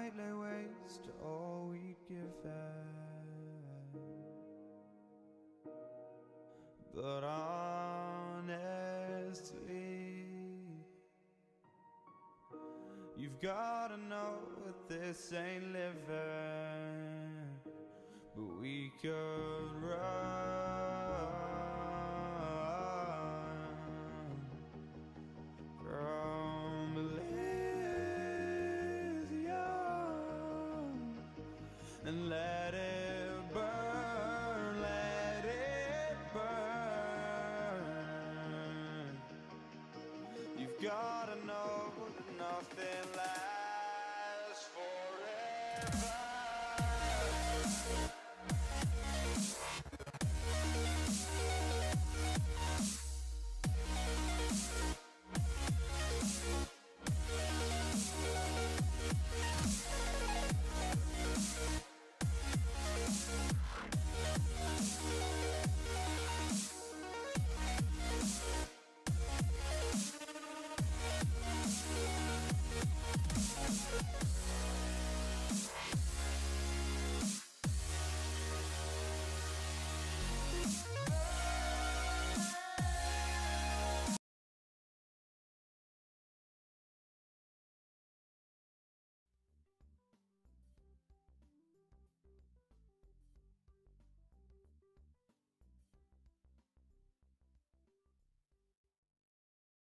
might lay waste to all we'd given, but honestly, you've gotta know that this ain't living, but we could run from Elysium and let it burn, let it burn. You've gotta know that nothing lasts forever.